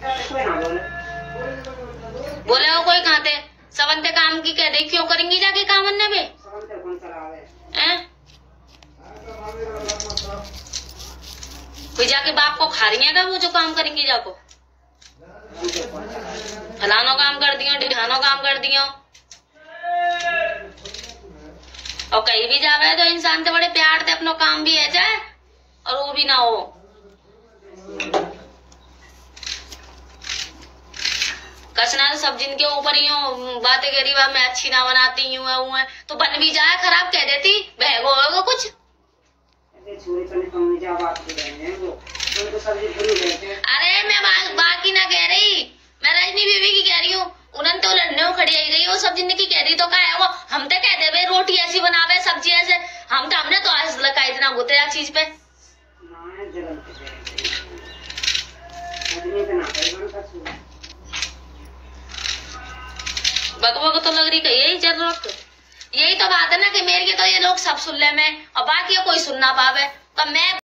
बोले हो कोई खाते सवंते काम की कह दे क्यों करेंगी जाके काम अन्य में कोई जाके बाप को खा रही है वो जो काम करेंगी जाको फलानो काम कर दियो ढिढानो काम कर दियो और कहीं भी जावे तो इंसान तो बड़े प्यार से अपनो काम भी है जाए और वो भी ना हो। कसना तो सब जिनके ऊपर ही हो बातें करी मैं अच्छी ना बनाती हूँ तो बन भी जाए खराब कह देती बहगो होगा कुछ। अरे मैं बाकी ना कह रही मैं रजनी बीवी की कह रही हूँ उन्होंने तो लड़ने खड़ी आई गई वो सब जिंदगी कह रही तो क्या है वो हम तो कह दे रोटी ऐसी बनावे सब्जी ऐसे हमने तो आज लगा इतना गुतरा चीज पे बकबक तो लग रही है यही जरूरत यही तो बात है ना कि मेरे के तो ये लोग सब सुन ले में और बाकी कोई सुन ना पावे तो मैं